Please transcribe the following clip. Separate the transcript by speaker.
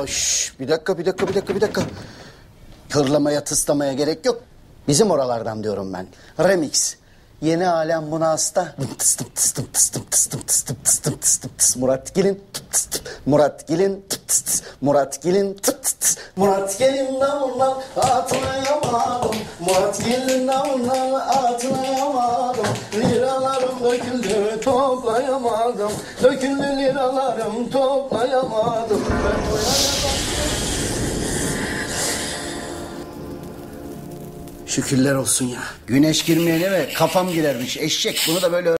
Speaker 1: Allah. Bir dakika. Pırlamaya tıslamaya gerek yok. Bizim oralardan diyorum ben. Remix. Yeni alem buna hasta. Murat Gelin. Murat Gelin. Murat Gelin. Murat Gelin davuldan atlayamadım. Murat Gelin davuldan atlayamadım. Liralarım döküldü toplayamadım. Döküldü liralarım toplayamadım. Şükürler olsun ya. Güneş girmeyene mi? Kafam girermiş. Eşek bunu da böyle